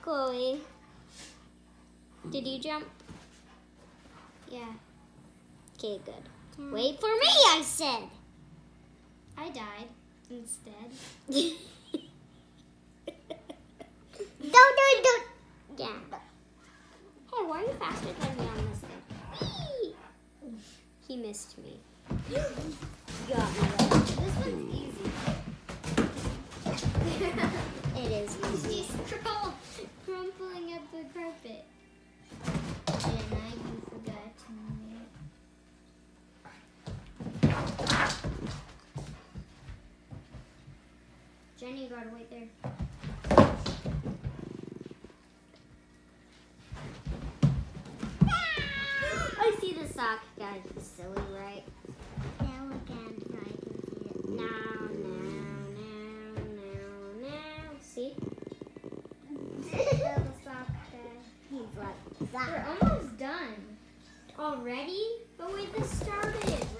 Chloe. Did you jump? Yeah. Okay, good. Wait for me, I said. I died instead. Don't. Yeah. Hey, why are you faster than me on this thing? Whee! He missed me. Got me. This one's easy. It is easy. She's crumpling up the carpet. Jenna, you forgot to make. Jenny, you gotta wait there. I see the sock, guys. It's silly, right? Now again, so I can see it. Now. See? The sock bag. He's like We're that. almost done. Already? But we just started.